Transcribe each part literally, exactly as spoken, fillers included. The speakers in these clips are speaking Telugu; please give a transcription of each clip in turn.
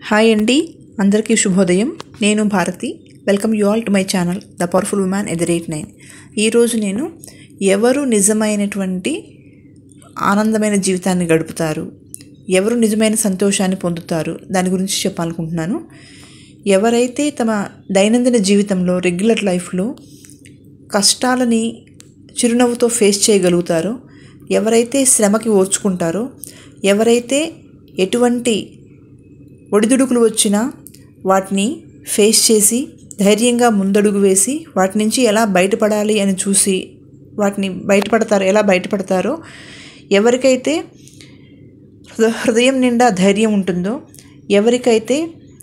హాయ్ అండి, అందరికీ శుభోదయం. నేను Bharati. Welcome you all to my channel the powerful women at the rate nine. ఈరోజు నేను ఎవరు నిజమైనటువంటి ఆనందమైన జీవితాన్ని గడుపుతారు, ఎవరు నిజమైన సంతోషాన్ని పొందుతారు, దాని గురించి చెప్పాలనుకుంటున్నాను. ఎవరైతే తమ దైనందిన జీవితంలో రెగ్యులర్ లైఫ్లో కష్టాలని చిరునవ్వుతో ఫేస్ చేయగలుగుతారో, ఎవరైతే శ్రమకి ఓర్చుకుంటారో, ఎవరైతే ఎటువంటి ఒడిదుడుకులు వచ్చినా వాటిని ఫేస్ చేసి ధైర్యంగా ముందడుగు వేసి వాటి నుంచి ఎలా బయటపడాలి అని చూసి వాటిని బయటపడతారో ఎలా బయటపడతారో ఎవరికైతే హృదయం నిండా ధైర్యం ఉంటుందో, ఎవరికైతే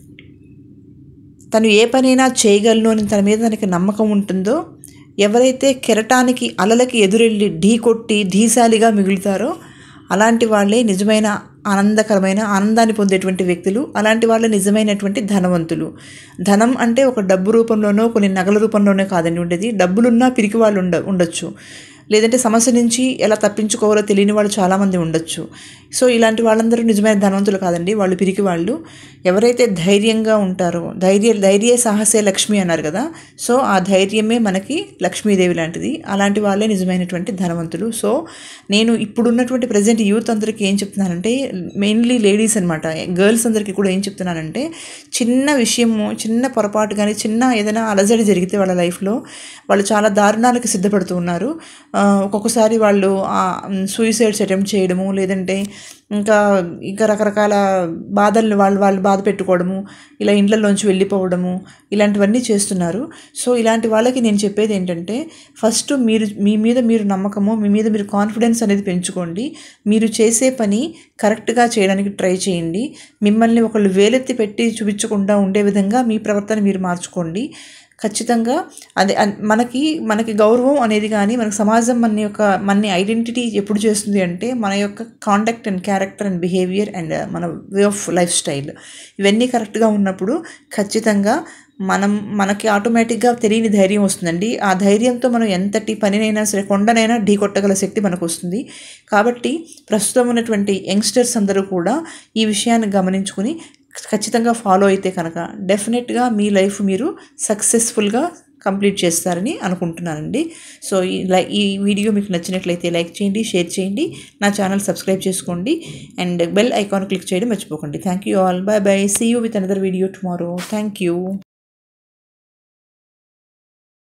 తను ఏ పనైనా చేయగలను అని తన మీద తనకి నమ్మకం ఉంటుందో, ఎవరైతే కెరటానికి అలలకి ఎదురెళ్ళి ఢీ కొట్టి ధీశాలిగా మిగులుతారో అలాంటి వాళ్ళే నిజమైన ఆనందకరమైన ఆనందాన్ని పొందేటువంటి వ్యక్తులు. అలాంటి వాళ్ళే నిజమైనటువంటి ధనవంతులు. ధనం అంటే ఒక డబ్బు రూపంలోనో కొన్ని నగల రూపంలోనే కాదండి ఉండేది. డబ్బులున్నా పిరికి వాళ్ళు ఉండ ఉండొచ్చు లేదంటే సమస్య నుంచి ఎలా తప్పించుకోవాలో తెలియని వాళ్ళు చాలామంది ఉండొచ్చు. సో ఇలాంటి వాళ్ళందరూ నిజమైన ధనవంతులు కాదండి, వాళ్ళు పిరికి వాళ్ళు. ఎవరైతే ధైర్యంగా ఉంటారో, ధైర్య ధైర్య సాహసే లక్ష్మి అన్నారు కదా, సో ఆ ధైర్యమే మనకి లక్ష్మీదేవి లాంటిది. అలాంటి వాళ్ళే నిజమైనటువంటి ధనవంతులు. సో నేను ఇప్పుడున్నటువంటి ప్రజెంట్ యూత్ అందరికీ ఏం చెప్తున్నానంటే, మెయిన్లీ లేడీస్ అనమాట, గర్ల్స్ అందరికీ కూడా ఏం చెప్తున్నానంటే, చిన్న విషయము, చిన్న పొరపాటు కానీ చిన్న ఏదైనా అలజడి జరిగితే వాళ్ళ లైఫ్లో వాళ్ళు చాలా దారుణాలకు సిద్ధపడుతూ ఉన్నారు. ఒక్కొక్కసారి వాళ్ళు సూయిసైడ్స్ అటెంప్ట్ చేయడము, లేదంటే ఇంకా ఇంకా రకరకాల బాధల్ని వాళ్ళు వాళ్ళు బాధ పెట్టుకోవడము, ఇలా ఇండ్లలోంచి వెళ్ళిపోవడము, ఇలాంటివన్నీ చేస్తున్నారు. సో ఇలాంటి వాళ్ళకి నేను చెప్పేది ఏంటంటే, ఫస్ట్ మీరు మీ మీద మీరు నమ్మకము, మీ మీద మీరు కాన్ఫిడెన్స్ అనేది పెంచుకోండి. మీరు చేసే పని కరెక్ట్గా చేయడానికి ట్రై చేయండి. మిమ్మల్ని ఒకళ్ళు వేలెత్తి పెట్టి చూపించకుండా ఉండే విధంగా మీ ప్రవర్తన మీరు మార్చుకోండి. ఖచ్చితంగా అదే మనకి మనకి గౌరవం అనేది కానీ, మనకు సమాజం మన యొక్క మన ఐడెంటిటీ ఎప్పుడు చేస్తుంది అంటే మన యొక్క conduct and character and behaviour and మన వే ఆఫ్ లైఫ్ స్టైల్ ఇవన్నీ కరెక్ట్గా ఉన్నప్పుడు ఖచ్చితంగా మనం మనకి ఆటోమేటిక్గా తెలియని ధైర్యం వస్తుందండి. ఆ ధైర్యంతో మనం ఎంతటి పనినైనా సరే, కొండనైనా ఢీ కొట్టగల శక్తి మనకు వస్తుంది. కాబట్టి ప్రస్తుతం ఉన్నటువంటి యంగ్స్టర్స్ అందరూ కూడా ఈ విషయాన్ని గమనించుకుని ఖచ్చితంగా ఫాలో అయితే కనుక డెఫినెట్గా మీ లైఫ్ మీరు సక్సెస్ఫుల్గా కంప్లీట్ చేస్తారని అనుకుంటున్నానండి. సో ఈ లై ఈ వీడియో మీకు నచ్చినట్లయితే లైక్ చేయండి, షేర్ చేయండి, నా ఛానల్ సబ్స్క్రైబ్ చేసుకోండి అండ్ బెల్ ఐకాన్ క్లిక్ చేయడం మర్చిపోకండి. Thank you all. Bye bye. See you with another video tomorrow. Thank you.